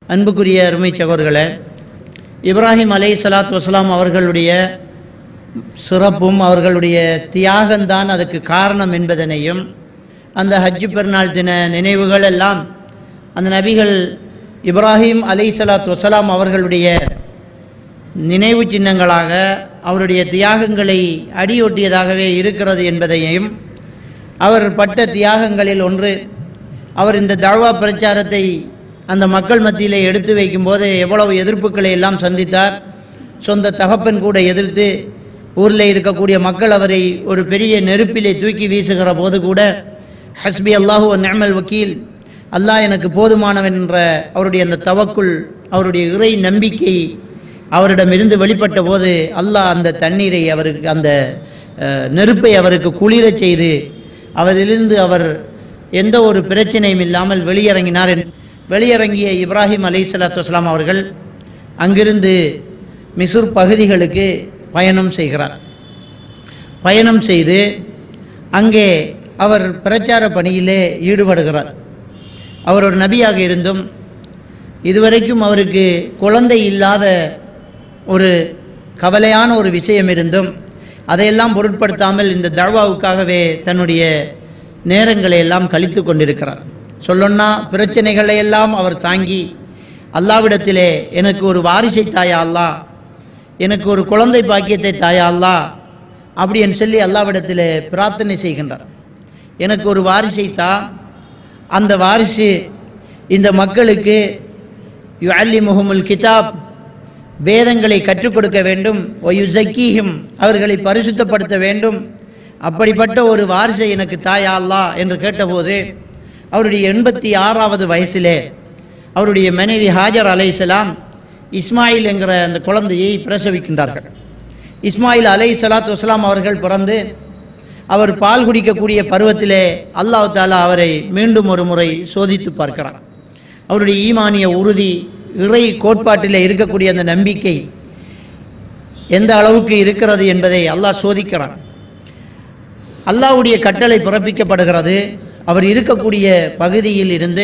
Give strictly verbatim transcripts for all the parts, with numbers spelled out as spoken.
அன்புக்குரிய அருமை சகோதரர்களே, இப்ராஹிம் அலைஹிஸ்ஸலாத்து வஸ்ஸலாம் அவர்களுடைய சிறப்பும் அவர்களுடைய தியாகம்தான் அதுக்கு காரணம் என்பதனையும், அந்த ஹஜ் பெருநாள் தின நினைவுகள் எல்லாம் அந்த நபிகள் இப்ராஹிம் அலைஹிஸ்ஸலாத்து வஸ்ஸலாம் அவர்களுடைய நினைவு சின்னங்களாக அவருடைய தியாகங்களை அடியொட்டியதாகவே இருக்கிறது என்பதையும், அவர் பட்ட தியாகங்களில் ஒன்று, அவர் இந்த தஅவா பிரச்சாரத்தை அந்த மக்கள் மத்தியிலே எடுத்து வைக்கும்போது எவ்வளவு எதிர்ப்புகளை எல்லாம் சந்தித்தார். சொந்த தகப்பன் கூட எதிர்த்து ஊரில் இருக்கக்கூடிய மக்கள் அவரை ஒரு பெரிய நெருப்பிலே தூக்கி வீசுகிற போது கூட ஹஸ்பி அல்லாஹு வ நிஅமல் வக்கீல், அல்லாஹ் எனக்கு போதுமானவன் என்ற அவருடைய அந்த தவக்குல், அவருடைய இறை நம்பிக்கை அவரிடமிருந்து வெளிப்பட்ட போது அல்லாஹ் அந்த தண்ணீரை அவருக்கு, அந்த நெருப்பை அவருக்கு குளிரச் செய்து அவரிலிருந்து அவர் எந்த ஒரு பிரச்சனையும் இல்லாமல் வெளியிறங்கினார். வெளியிறங்கிய இப்ராஹிம் அலைஹிஸ்ஸலாத்து வஸ்ஸலாம் அவர்கள் அங்கிருந்து மிஸ்ர் பகுதிகளுக்கு பயணம் செய்கிறார். பயணம் செய்து அங்கே அவர் பிரச்சார பணியிலே ஈடுபடுகிறார். அவர் ஒரு நபியாக இருந்தும் இதுவரைக்கும் அவருக்கு குழந்தை இல்லாத ஒரு கவலையான ஒரு விஷயம் இருந்தும் அதையெல்லாம் பொருட்படுத்தாமல் இந்த தஅவாவுக்காகவே தன்னுடைய நேரங்களை எல்லாம் கழித்து கொண்டிருக்கிறார். சொல்லணும்னா பிரச்சனைகளை எல்லாம் அவர் தாங்கி அல்லாவிடத்திலே எனக்கு ஒரு வாரிசை தாயா அல்லாஹ், எனக்கு ஒரு குழந்தை பாக்கியத்தை தாயா அல்லாஹ் அப்படின்னு சொல்லி அல்லாவிடத்திலே பிரார்த்தனை செய்கின்றார். எனக்கு ஒரு வாரிசை தா, அந்த வாரிசு இந்த மக்களுக்கு யுஅல்லிமுஹுமுல் கிதாப், வேதங்களை கற்றுக் கொடுக்க வேண்டும், வயுஸக்கீஹிம், அவர்களை பரிசுத்தப்படுத்த வேண்டும், அப்படிப்பட்ட ஒரு வாரிசை எனக்கு தாயா அல்லாஹ் என்று கேட்டபோது அவருடைய எண்பத்தி ஆறாவது வயசிலே அவருடைய மனைவி ஹாஜர் அலைஹிஸ்ஸலாம் இஸ்மாயில் என்கிற அந்த குழந்தையை பிரசவிக்கின்றார்கள். இஸ்மாயில் அலைஹிஸ்ஸலாத்து வஸ்ஸலாம் அவர்கள் பிறந்து அவர் பால் குடிக்கக்கூடிய பருவத்திலே அல்லாஹ் தஆலா அவரை மீண்டும் ஒரு முறை சோதித்து பார்க்கிறார். அவருடைய ஈமானிய உறுதி, இறை கோட்பாட்டிலே இருக்கக்கூடிய அந்த நம்பிக்கை எந்த அளவுக்கு இருக்கிறது என்பதை அல்லாஹ் சோதிக்கிறான். அல்லாஹ்வுடைய கட்டளை பிறப்பிக்கப்படுகிறது. அவர் இருக்கக்கூடிய பகுதியில் இருந்து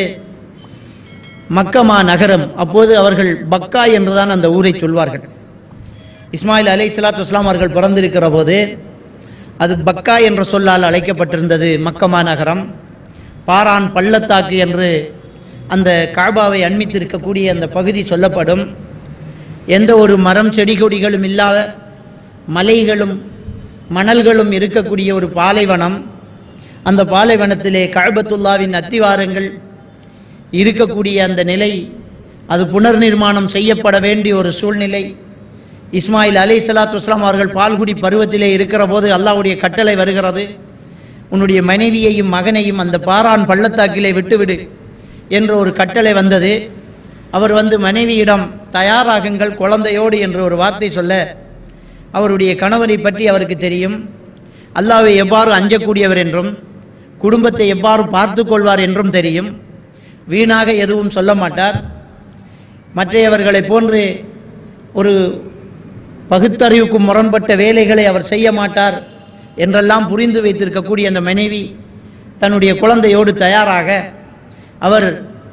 மக்கமா நகரம், அப்போது அவர்கள் பக்கா என்றுதான் அந்த ஊரை சொல்வார்கள். இஸ்மாயில் அலைஹிஸ்ஸலாத்து வஸ்ஸலாம் அவர்கள் பிறந்திருக்கிற போது அது பக்கா என்ற சொல்லால் அழைக்கப்பட்டிருந்தது. மக்கமா நகரம் பாரான் பள்ளத்தாக்கு என்று அந்த காபாவை அண்மித்திருக்கக்கூடிய அந்த பகுதி சொல்லப்படும். எந்த ஒரு மரம் செடி கொடிகளும் இல்லாத, மலைகளும் மணல்களும் இருக்கக்கூடிய ஒரு பாலைவனம். அந்த பாலைவனத்திலே கஅபத்துல்லாவின் அத்திவாரங்கள் இருக்கக்கூடிய அந்த நிலை, அது புனர் நிர்மாணம் செய்யப்பட வேண்டிய ஒரு சூழ்நிலை. இஸ்மாயில் அலைஹிஸ்ஸலாத்து வஸ்ஸலாம் அவர்கள் பால்குடி பருவத்திலே இருக்கிற போது அல்லாஹ்வுடைய கட்டளை வருகிறது, உன்னுடைய மனைவியையும் மகனையும் அந்த பாரான் பள்ளத்தாக்கிலே விட்டுவிடு என்ற ஒரு கட்டளை வந்தது. அவர் வந்து மனைவியிடம் தயாராகுங்கள் குழந்தையோடு என்று ஒரு வார்த்தை சொல்ல, அவருடைய கணவரை பற்றி அவருக்கு தெரியும், அல்லாஹ்வை எவ்வாறு அஞ்சக்கூடியவர் என்றும் குடும்பத்தை எவ்வாறு பார்த்து கொள்வார் என்றும் தெரியும். வீணாக எதுவும் சொல்ல மாட்டார். மற்றையவர்களை போன்று ஒரு பகுத்தறிவுக்கு முரண்பட்ட வேலைகளை அவர் செய்ய மாட்டார் என்றெல்லாம் புரிந்து வைத்திருக்கக்கூடிய அந்த மனைவி தன்னுடைய குழந்தையோடு தயாராக அவர்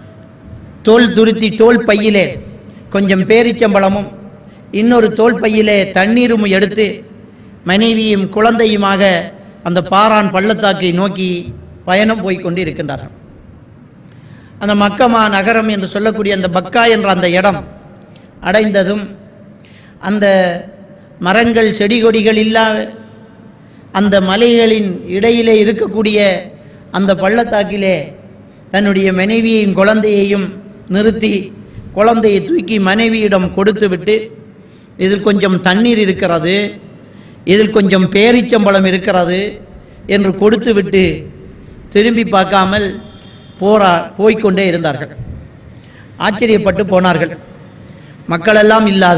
தோல் துருத்தி தோல் பையிலே கொஞ்சம் பேரிச்சம்பழமும் இன்னொரு தோல் பையிலே தண்ணீரும் எடுத்து மனைவியும் குழந்தையுமாக அந்த பாரான் பள்ளத்தாக்கை நோக்கி பயணம் போய்கொண்டு இருக்கின்றார்கள். அந்த மக்கமா நகரம் என்று சொல்லக்கூடிய அந்த பக்கா என்ற அந்த இடம் அடைந்ததும் அந்த மரங்கள் செடி கொடிகள் இல்லாத அந்த மலைகளின் இடையிலே இருக்கக்கூடிய அந்த பள்ளத்தாக்கிலே தன்னுடைய மனைவியையும் குழந்தையையும் நிறுத்தி குழந்தையை தூக்கி மனைவியிடம் கொடுத்து விட்டு, இதில் கொஞ்சம் தண்ணீர் இருக்கிறது, இதில் கொஞ்சம் பேரிச்சம்பழம் இருக்கிறது என்று கொடுத்து விட்டு திரும்பி பார்க்காமல் போரா போய்கொண்டே இருந்தார்கள். ஆச்சரியப்பட்டு போனார்கள். மக்களெல்லாம் இல்லாத,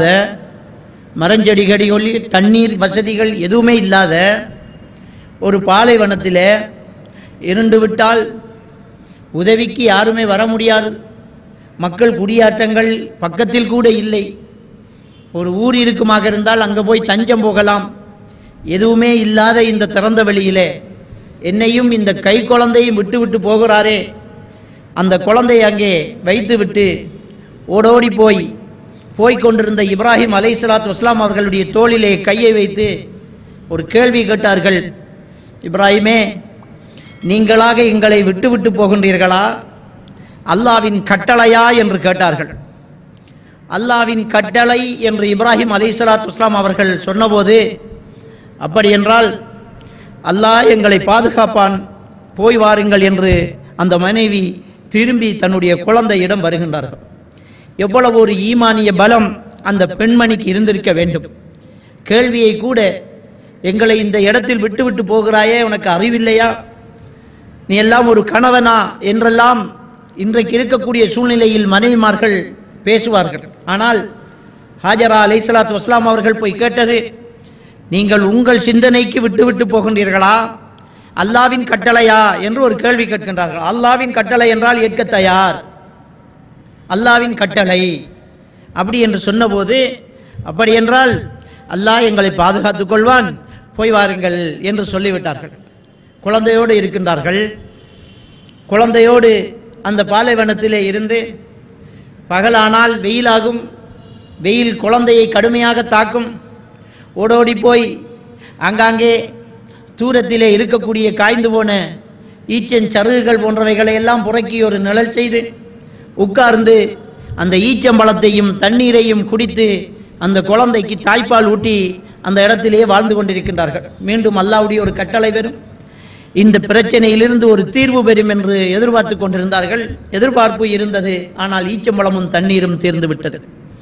மரஞ்செடிகடி தண்ணீர் வசதிகள் எதுவுமே இல்லாத ஒரு பாலைவனத்தில் இருண்டு விட்டால் உதவிக்கு யாருமே வர முடியாது. மக்கள் குடியாற்றங்கள் பக்கத்தில் கூட இல்லை. ஒரு ஊர் இருக்குமாக இருந்தால் அங்கே போய் தஞ்சம் போகலாம். எதுவுமே இல்லாத இந்த திறந்த வெளியிலே என்னையும் இந்த கை குழந்தையும் விட்டு விட்டு போகிறாரே, அந்த குழந்தையை அங்கே வைத்துவிட்டு ஓடோடி போய் போய்கொண்டிருந்த இப்ராஹிம் அலைஹிஸ்ஸலாத்து வஸ்ஸலாம் அவர்களுடைய தோளிலே கையை வைத்து ஒரு கேள்வி கேட்டார்கள். இப்ராஹிமே, நீங்களாக எங்களை விட்டு விட்டு போகின்றீர்களா, அல்லாவின் கட்டளையா என்று கேட்டார்கள். அல்லாவின் கட்டளை என்று இப்ராஹிம் அலைஹிஸ்ஸலாத்து வஸ்ஸலாம் அவர்கள் சொன்னபோது, அப்படி என்றால் அல்லாஹ் எங்களை பாதுகாப்பான், போய் வாருங்கள் என்று அந்த மனைவி திரும்பி தன்னுடைய குழந்தையிடம் வருகின்றார்கள். எவ்வளவு ஒரு ஈமானிய பலம் அந்த பெண்மணிக்கு இருந்திருக்க வேண்டும். கேள்வியை கூட, எங்களை இந்த இடத்தில் விட்டு விட்டு போகிறாயே, உனக்கு அறிவில்லையா, நீ எல்லாம் ஒரு கணவனா என்றெல்லாம் இன்றைக்கு இருக்கக்கூடிய சூழ்நிலையில் மனைவிமார்கள் பேசுவார்கள். ஆனால் ஹாஜரா அலைஹிஸ்ஸலாத்து வஸ்ஸலாம் அவர்கள் போய் கேட்டது, நீங்கள் உங்கள் சிந்தனைக்கு விட்டு விட்டு போகின்றீர்களா, அல்லாவின் கட்டளையா என்று ஒரு கேள்வி கேட்கின்றார்கள். அல்லாவின் கட்டளை என்றால் ஏற்க தயார், அல்லாவின் கட்டளை அப்படி என்று சொன்னபோது, அப்படி என்றால் அல்லாஹ் எங்களை பாதுகாத்துக் கொள்வான், போய் வாருங்கள் என்று சொல்லிவிட்டார்கள். குழந்தையோடு இருக்கின்றார்கள். குழந்தையோடு அந்த பாலைவனத்திலே இருந்து பகலானால் வெயிலாகும், வெயில் குழந்தையை கடுமையாக தாக்கும். ஓடோடி போய் ஆங்காங்கே தூரத்திலே இருக்கக்கூடிய காய்ந்து போன ஈச்சன் சருகுகள் போன்றவைகளை எல்லாம் புறக்கி ஒரு நிழல் செய்து உட்கார்ந்து அந்த ஈச்சம்பழத்தையும் தண்ணீரையும் குடித்து அந்த குழந்தைக்கு தாய்ப்பால் ஊட்டி அந்த இடத்திலேயே வாழ்ந்து கொண்டிருக்கின்றார்கள். மீண்டும் அல்லாஹ்வுடைய ஒரு கட்டளை வரும், இந்த பிரச்சனையிலிருந்து ஒரு தீர்வு பெறும் என்று எதிர்பார்த்து கொண்டிருந்தார்கள். எதிர்பார்ப்பு இருந்தது, ஆனால் ஈச்சம்பழமும் தண்ணீரும் தீர்ந்து விட்டது.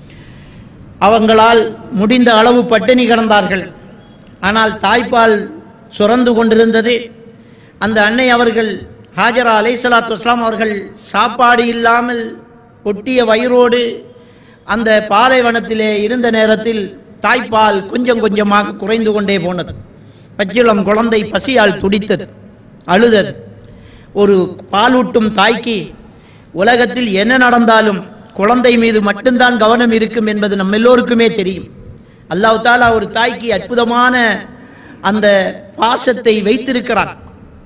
அவங்களால் முடிந்த அளவு பட்டினி கிடந்தார்கள். ஆனால் தாய்ப்பால் சுரந்து கொண்டிருந்தது. அந்த அன்னை அவர்கள், ஹாஜரா அலைஹிஸ்ஸலாத்து வஸ்ஸலாம் அவர்கள் சாப்பாடு இல்லாமல் ஒட்டிய வயிறோடு அந்த பாலைவனத்திலே இருந்த நேரத்தில் தாய்ப்பால் கொஞ்சம் கொஞ்சமாக குறைந்து கொண்டே போனது. பச்சிளம் குழந்தை பசியால் துடித்தது, அழுதது. ஒரு பாலூட்டும் தாய்க்கு உலகத்தில் என்ன நடந்தாலும் குழந்தை மீது மட்டும்தான் கவனம் இருக்கும் என்பது நம்ம எல்லோருக்குமே தெரியும். அல்லாஹ் தஆலா ஒரு தாய்க்கு அற்புதமான அந்த பாசத்தை வைத்திருக்கிறார்.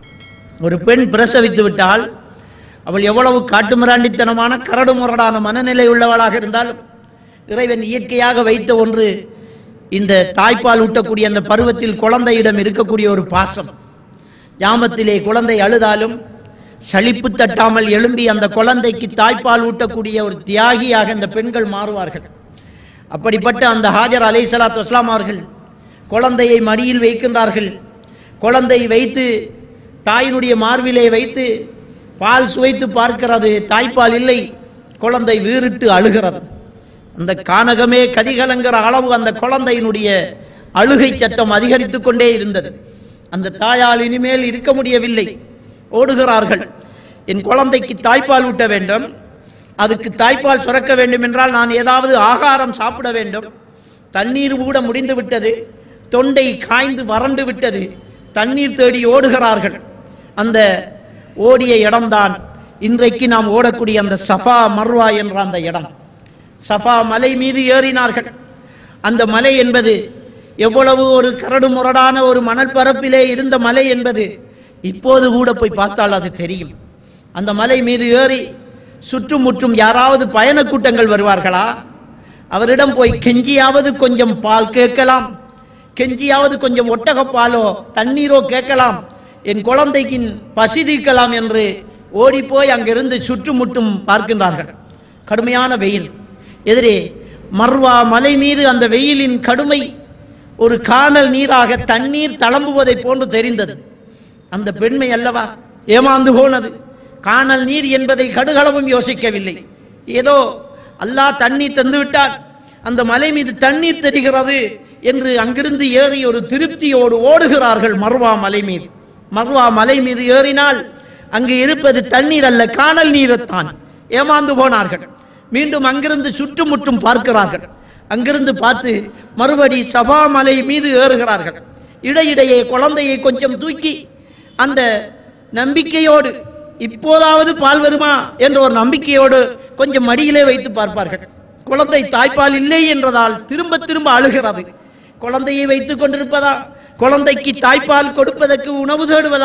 ஒரு பெண் பிரசவித்து விட்டால் அவள் எவ்வளவு காட்டுமிராண்டித்தனமான கரடு முரடான மனநிலை உள்ளவளாக இருந்தாலும், இறைவன் இயற்கையாக வைத்த ஒன்று இந்த தாய்ப்பால் ஊட்டக்கூடிய அந்த பருவத்தில் குழந்தையிடம் இருக்கக்கூடிய ஒரு பாசம். யாமத்திலே குழந்தை அழுதாலும் சலிப்பு தட்டாமல் எழும்பி அந்த குழந்தைக்கு தாய்ப்பால் ஊட்டக்கூடிய ஒரு தியாகியாக இந்த பெண்கள் மாறுவார்கள். அப்படிப்பட்ட அந்த ஹாஜர் அலைஹிஸ்ஸலாத்து வஸ்ஸலாம் அவர்கள் குழந்தையை மடியில் வைக்கின்றார்கள். குழந்தை வைத்து தாயினுடைய மார்பிலே வைத்து பால் சுவைத்து பார்க்கிறது, தாய்ப்பால் இல்லை. குழந்தை வீறிட்டு அழுகிறது. அந்த கானகமே கதிகலங்கிற அளவு அந்த குழந்தையினுடைய அழுகை சத்தம் அதிகரித்து கொண்டே இருந்தது. அந்த தாயால் இனிமேல் இருக்க முடியவில்லை. ஓடுகிறார்கள், என் குழந்தைக்கு தாய்ப்பால் ஊட்ட வேண்டும், அதுக்கு தாய்ப்பால் சுரக்க வேண்டும் என்றால் நான் ஏதாவது ஆகாரம் சாப்பிட வேண்டும். தண்ணீர் கூட முடிந்து விட்டது, தொண்டை காய்ந்து வறண்டு விட்டது. தண்ணீர் தேடி ஓடுகிறார்கள். அந்த ஓடிய இடம்தான் இன்றைக்கு நாம் ஓடக்கூடிய அந்த சஃபா மர்வா என்ற அந்த இடம். சஃபா மலை மீது ஏறினார்கள். அந்த மலை என்பது எவ்வளவு ஒரு கரடு முரடான ஒரு மணல் பரப்பிலே இருந்த மலை என்பது இப்போது கூட போய் பார்த்தால் அது தெரியும். அந்த மலை மீது ஏறி சுற்றும் முற்றும் யாராவது பயண கூட்டங்கள் வருவார்களா? அவரிடம் போய் கெஞ்சியாவது கொஞ்சம் பால் கேட்கலாம், கெஞ்சியாவது கொஞ்சம் ஒட்டகப்பாலோ தண்ணீரோ கேட்கலாம், என் குழந்தைக்கு பசி தீர்க்கலாம் என்று ஓடிப்போய் அங்கிருந்து சுற்றுமுற்றும் பார்க்கின்றார்கள். கடுமையான வெயில். எதிரே மர்வா மலை மீது அந்த வெயிலின் கடுமை ஒரு காணல் நீராக தண்ணீர் தளம்புவதை போன்று தெரிந்தது. அந்த பெண்மை அல்லவா ஏமாந்து போனது. காணல் நீர் என்பதை கடுகளவும் யோசிக்கவில்லை. ஏதோ அல்லாஹ் தண்ணீர் தந்துவிட்டார், அந்த மலை மீது தண்ணீர் தெரிகிறது என்று அங்கிருந்து ஏறி ஒரு திருப்தியோடு ஓடுகிறார்கள் மர்வா மலை மீது. மர்வா மலை மீது ஏறினால் அங்கு இருப்பது தண்ணீர் அல்ல, காணல் நீரைத்தான். ஏமாந்து போனார்கள். மீண்டும் அங்கிருந்து சுற்றுமுற்றும் பார்க்கிறார்கள். அங்கிருந்து பார்த்து மறுபடி சபா மலை மீது ஏறுகிறார்கள். இடையிடையே குழந்தையை கொஞ்சம் தூக்கி அந்த நம்பிக்கையோடு, இப்போதாவது பால் வருமா என்ற ஒரு நம்பிக்கையோடு கொஞ்சம் மடியிலே வைத்து பார்ப்பார்கள். குழந்தை தாய்ப்பால் இல்லை என்றதால் திரும்ப திரும்ப அழுகிறது. குழந்தையை வைத்துக் கொண்டிருப்பதா, குழந்தைக்கு தாய்ப்பால் கொடுப்பதற்கு உணவு தேடுவதா,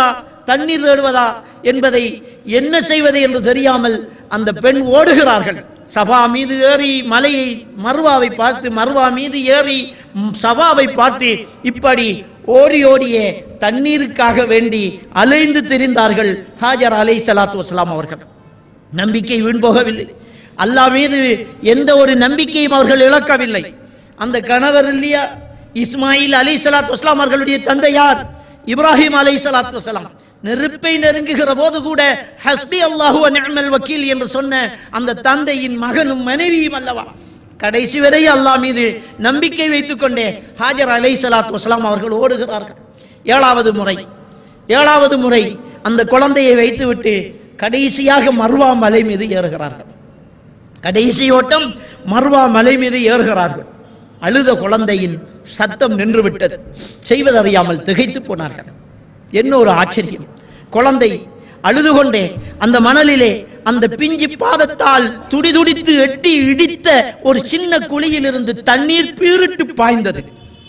தண்ணீர் தேடுவதா என்பதை என்ன செய்வது என்று தெரியாமல் அந்த பெண் ஓடுகிறார்கள். சபா மீது ஏறி மலையை மர்வாவை பார்த்து, மர்வா மீது ஏறி சபாவை பார்த்து, இப்படி ஓடி ஓடிய தண்ணீருக்காக வேண்டி அலைந்து திரிந்தார்கள் ஹாஜர் அலைஹிஸ்ஸலாத்து வஸ்ஸலாம் அவர்கள். நம்பிக்கை வீண் போகவில்லை. அல்லாஹ் மீது எந்த ஒரு நம்பிக்கையும் அவர்கள் இழக்கவில்லை. அந்த கணவர் இல்லையா இஸ்மாயில் அலைஹிஸ்ஸலாத்து வஸ்ஸலாம் அவர்களுடைய தந்தை யார்? இப்ராஹிம் அலைஹிஸ்ஸலாத்து வஸ்ஸலாம். நெருப்பை நெருங்குகிற போது கூட ஹஸ்பி அல்லாஹு வ நிஅமல் வக்கீல் என்று சொன்ன அந்த தந்தையின் மகனும் மனைவியும் அல்லவா. கடைசி வரை அல்லாஹ் மீது நம்பிக்கை வைத்துக் கொண்டே ஹாஜர் அலைஹிஸ்ஸலாத்து வஸ்ஸலாம் அவர்கள் ஓடுகிறார்கள். ஏழாவது முறை ஏழாவது முறை அந்த குழந்தையை வைத்துவிட்டு கடைசியாக மர்வா மலை மீது ஏறுகிறார்கள். கடைசி ஓட்டம் மர்வா மலை மீது ஏறுகிறார்கள். அழுத குழந்தையின் சத்தம் நின்றுவிட்டது. செய்வதறியாமல் திகைத்து போனார்கள். என்ன ஒரு ஆச்சரியம்! குழந்தை அழுது கொண்டே அந்த மணலிலே அந்த பிஞ்சி பாதத்தால் துடிதுடித்து எட்டி இடித்த ஒரு சின்ன குழியில் இருந்து தண்ணீர் பீரிட்டு பாய்ந்தது.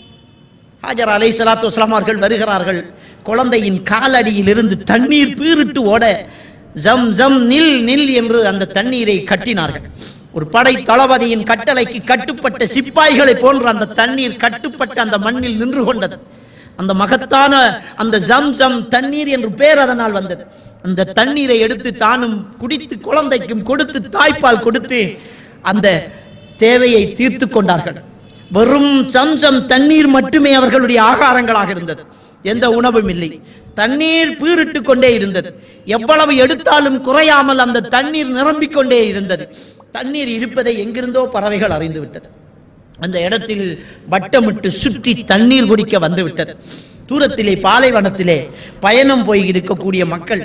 ஹாஜர் அலைஹிஸ்ஸலாத்து வஸ்ஸலாம் அவர்கள் வருகிறார்கள். குழந்தையின் காலடியில் இருந்து தண்ணீர் பீரிட்டு ஓட ஜம் ஜம் நில் நில் என்று அந்த தண்ணீரை கட்டினார்கள். ஒரு படை தளபதியின் கட்டளைக்கு கட்டுப்பட்ட சிப்பாய்களை போன்ற அந்த தண்ணீர் கட்டுப்பட்ட அந்த மண்ணில் நின்று கொண்டது. அந்த மகத்தான அந்த ஜம் ஜம் தண்ணீர் என்று பேர் அதனால் வந்தது. அந்த தண்ணீரை எடுத்து தானும் குடித்து குழந்தைக்கும் கொடுத்து தாய்ப்பால் கொடுத்து அந்த தேவையை தீர்த்து கொண்டார்கள். வெறும் ஜம் ஜம் தண்ணீர் மட்டுமே அவர்களுடைய ஆகாரங்களாக இருந்தது. எந்த உணவும் இல்லை. தண்ணீர் பீரிட்டு கொண்டே இருந்தது. எவ்வளவு எடுத்தாலும் குறையாமல் அந்த தண்ணீர் நிரம்பிக் கொண்டே இருந்தது. தண்ணீர் இருப்பதை எங்கிருந்தோ பறவைகள் அறிந்து விட்டது. அந்த இடத்தில் வட்டமிட்டு சுற்றி தண்ணீர் குடிக்க வந்து விட்டது. தூரத்திலே பாலைவனத்திலே பயணம் போய் இருக்கக்கூடிய மக்கள்,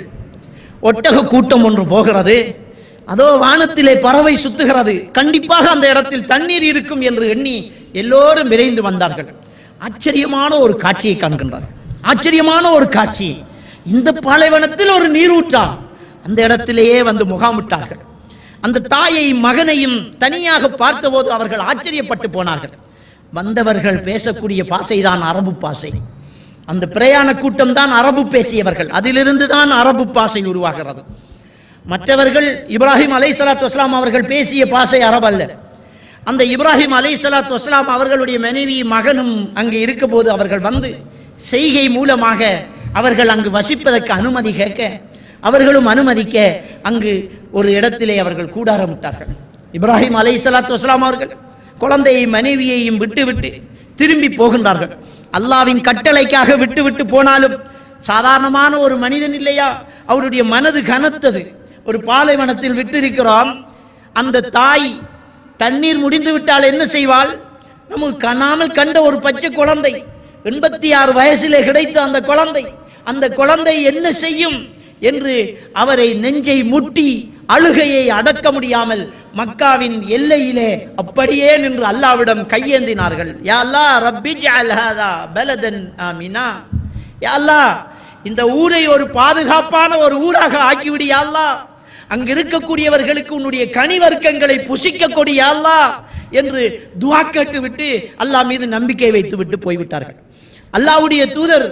ஒட்டக கூட்டம் ஒன்று போகிறது. அதோ வானத்திலே பறவை சுத்துகிறது. கண்டிப்பாக அந்த இடத்தில் தண்ணீர் இருக்கும் என்று எண்ணி எல்லோரும் விரைந்து வந்தார்கள். ஆச்சரியமான ஒரு காட்சியை காண்கின்றார்கள். ஆச்சரியமான ஒரு காட்சி. இந்த பாலைவனத்தில் ஒரு நீரூற்றா? அந்த இடத்திலேயே வந்து முகாமிட்டார்கள். அந்த தாயையும் மகனையும் தனியாக பார்த்தபோது அவர்கள் ஆச்சரியப்பட்டு போனார்கள். வந்தவர்கள் பேசக்கூடிய பாசைதான் அரபு பாசை. அந்த பிரயாண கூட்டம் தான் அரபு பேசியவர்கள். அதிலிருந்து தான் அரபு பாசை உருவாகிறது. மற்றவர்கள் இப்ராஹிம் அலைஹிஸ்ஸலாத்து வஸ்ஸலாம் அவர்கள் பேசிய பாசை அரபு அல்ல. அந்த இப்ராஹிம் அலைஹிஸ்ஸலாத்து வஸ்ஸலாம் அவர்களுடைய மனைவி மகனும் அங்கு இருக்க போது அவர்கள் வந்து செய்கை மூலமாக அவர்கள் அங்கு வசிப்பதற்கு அனுமதி கேட்க, அவர்களும் அனுமதிக்க அங்கு ஒரு இடத்திலே அவர்கள் கூடாரமிட்டார்கள். இப்ராஹிம் அலைஹிஸ்ஸலாத்து வஸ்ஸலாம் அவர்கள் குழந்தையை மனைவியையும் விட்டு விட்டு திரும்பி போகின்றார்கள். அல்லாஹ்வின் கட்டளைக்காக விட்டு விட்டு போனாலும் சாதாரணமான ஒரு மனிதன் இல்லையா, அவருடைய மனது கனத்தது. ஒரு பாலைவனத்தில் விட்டிருக்கிறோம். அந்த தாய் தண்ணீர் முடிந்து விட்டால் என்ன செய்வாள்? நமக்கு காணாமல் கண்ட ஒரு பச்சை குழந்தை, எண்பத்தி ஆறு வயசிலே கிடைத்த அந்த குழந்தை, அந்த குழந்தை என்ன செய்யும் என்று அவரை நெஞ்சை முட்டி அழுகையை அடக்க முடியாமல் மக்காவின் எல்லையிலே அப்படியே நின்று அல்லாஹ்விடம் கையேந்தினார்கள். யா அல்லாஹ் ரப்பி ஜஅல் ஹாதா பலதன் ஆமினா. யா அல்லாஹ் இந்த ஊரை ஒரு பாதுகாப்பான ஒரு ஊராக ஆக்கிவிடு யா அல்லாஹ். அங்கு இருக்கக்கூடியவர்களுக்கு உன்னுடைய கனிவர்க்கங்களை புசிக்க கொடு யா அல்லாஹ் என்று துஆ கேட்டு விட்டு அல்லாஹ் மீது நம்பிக்கை வைத்து விட்டு போய்விட்டார்கள். அல்லாஹ்வுடைய தூதர்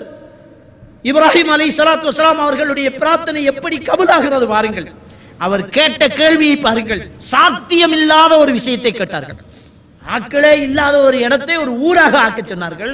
இப்ராஹிம் அலைஹிஸ்ஸலாத்து வஸ்ஸலாம் அவர்களுடைய பிரார்த்தனை எப்படி கபூலாகிறது பாருங்கள். அவர் கேட்ட கேள்வியை பாருங்கள். சாத்தியம் இல்லாத ஒரு விஷயத்தை கேட்டார்கள். ஆக்களே இல்லாத ஒரு இடத்தை ஒரு ஊராக ஆக்க சொன்னார்கள்.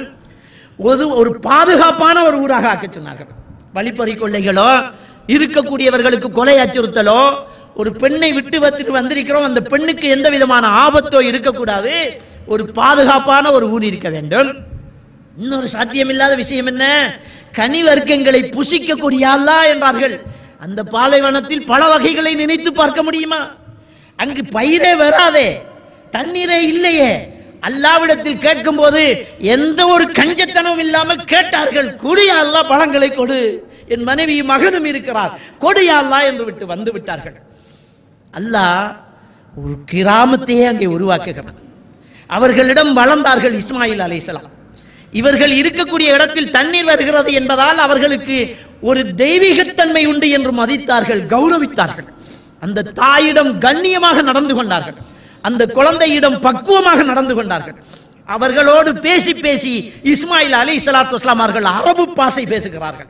ஒரு பாதுகாப்பான ஒரு ஊராக ஆக்க சொன்னார்கள். வழிப்பறி கொள்ளைகளோ, இருக்கக்கூடியவர்களுக்கு கொலை அச்சுறுத்தலோ, ஒரு பெண்ணை விட்டு வச்சுட்டு வந்திருக்கிறோம், அந்த பெண்ணுக்கு எந்த விதமான ஆபத்தோ இருக்கக்கூடாது. ஒரு பாதுகாப்பான ஒரு ஊர் இருக்க வேண்டும். இன்னொரு சாத்தியமில்லாத விஷயம் என்ன? கனி வர்க்கங்களை புசிக்கக்கூடிய அல்லாஹ் என்றார்கள். அந்த பாலைவனத்தில் பல வகைகளை நினைத்து பார்க்க முடியுமா? அங்கு பயிரே வராதே, தண்ணீரே இல்லையே. அல்லாஹ்விடத்தில் கேட்கும் போது எந்த ஒரு கஞ்சத்தனமும் இல்லாமல் கேட்டார்கள். கொடு யா அல்லாஹ், பழங்களை கொடு, என் மனைவி மகனும் இருக்கிறார், கொடு யா அல்லாஹ் என்று விட்டு வந்து விட்டார்கள். அல்லாஹ் ஒரு கிராமத்தையே அங்கே உருவாக்குகிறார். அவர்களிடம் வளர்ந்தார்கள் இஸ்மாயில் அலைஹிஸ்ஸலாம். இவர்கள் இருக்கக்கூடிய இடத்தில் தண்ணீர் வருகிறது என்பதால் அவர்களுக்கு ஒரு தெய்வீகத்தன்மை உண்டு என்று மதித்தார்கள், கௌரவித்தார்கள். அந்த தாயிடம் கண்ணியமாக நடந்து கொண்டார்கள். அந்த குழந்தையிடம் பக்குவமாக நடந்து கொண்டார்கள். அவர்களோடு பேசி பேசி இஸ்மாயில் அலைஹிஸ்ஸலாத்து வஸ்ஸலாம் அவர்கள் அரபு பாசை பேசுகிறார்கள்.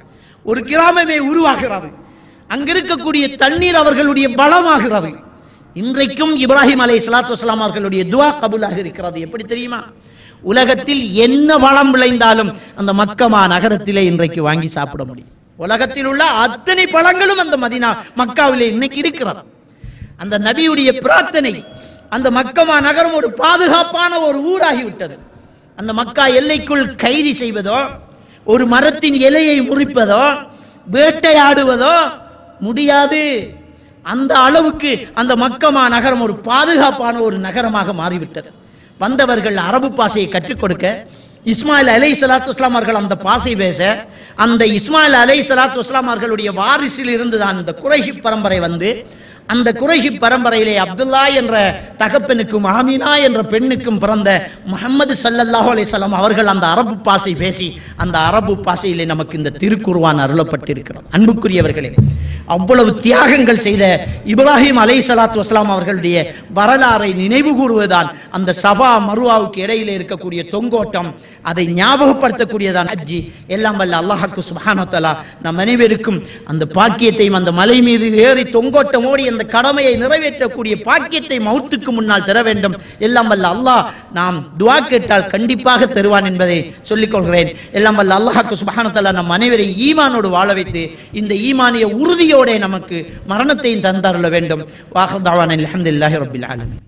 ஒரு கிராமமே உருவாகிறது. அங்கிருக்கக்கூடிய தண்ணீர் அவர்களுடைய பலமாகிறது. இன்றைக்கும் இப்ராஹிம் அலைஹிஸ்ஸலாத்து வஸ்ஸலாம் அவர்களுடைய துஆ கபூலாக இருக்கிறது. எப்படி தெரியுமா? உலகத்தில் என்ன வளம் விளைந்தாலும் அந்த மக்கமா நகரத்திலே இன்றைக்கு வாங்கி சாப்பிட முடியும். உலகத்தில் உள்ள அத்தனை பழங்களும் அந்த மதீனா மக்காவிலே இன்னைக்கு இருக்கிறது. அந்த நபியுடைய பிரார்த்தனை, அந்த மக்கமா நகரம் ஒரு பாதுகாப்பான ஒரு ஊராகிவிட்டது. அந்த மக்கா எல்லைக்குள் கைது செய்வதோ, ஒரு மரத்தின் இலையை முறிப்பதோ, வேட்டையாடுவதோ முடியாது. அந்த அளவுக்கு அந்த மக்கமா நகரம் ஒரு பாதுகாப்பான ஒரு நகரமாக மாறிவிட்டது. வந்தவர்கள் அரபு பாஷையை கற்றுக் கொடுக்க, இஸ்மாயில் அலைஹிஸ்ஸலாத்து வஸ்ஸலாம் அவர்கள் அந்த பாஷை பேச, அந்த இஸ்மாயில் அலைஹிஸ்ஸலாத்து வஸ்ஸலாம் அவர்களுடைய வாரிசில் இருந்து தான் இந்த குறைஷி பரம்பரை வந்து, அந்த குறைஷி பரம்பரையிலே அப்துல்லா என்ற தகப்பனுக்கும் ஆமீனா என்ற பெண்ணுக்கும் பிறந்த முஹம்மது ஸல்லல்லாஹு அலைஹி வஸல்லம் அவர்கள் அந்த அரபு பாஷை பேசி, அந்த அரபு பாஷையிலே நமக்கு இந்த திருக்குர்ஆன் அருளப்பட்டிருக்கிறது. அன்புக்குரியவர்களே, அவ்வளவு தியாகங்கள் செய்த இப்ராஹிம் அலைஹிஸ்ஸலாத்து வஸ்ஸலாம் அவர்களுடைய வரலாறை நினைவு கூறுவதுதான் அந்த சபா மருவாவுக்கு இடையிலே இருக்கக்கூடிய தொங்கோட்டம். அதை ஞாபகப்படுத்தக்கூடியதான் ஹஜ்ஜி. எல்லாம் வல்ல அல்லாஹ்வுக்கு சுப்ஹானஹு வ தஆலா நம் அனைவருக்கும் அந்த பாக்கியத்தையும், அந்த மலை மீது ஏறி தொங்கோட்டம் ஓடி அந்த கடமையை நிறைவேற்றக்கூடிய பாக்கியத்தை மௌத்துக்கு முன்னால் தர வேண்டும். எல்லாம் வல்ல அல்லாஹ் நாம் துஆ கேட்டால் கண்டிப்பாக தருவான் என்பதை சொல்லிக் கொள்கிறேன். எல்லாம் வல்ல அல்லாஹ்வுக்கு சுப்ஹானஹு வ தஆலா நம் அனைவரை ஈமானோடு வாழ வைத்து இந்த ஈமானிய உறுதியோட நமக்கு மரணத்தையும் தந்தருள வேண்டும். வாஹிர் தஅவானா அல்ஹம்துலில்லாஹி ரப்பில் ஆலமீன்.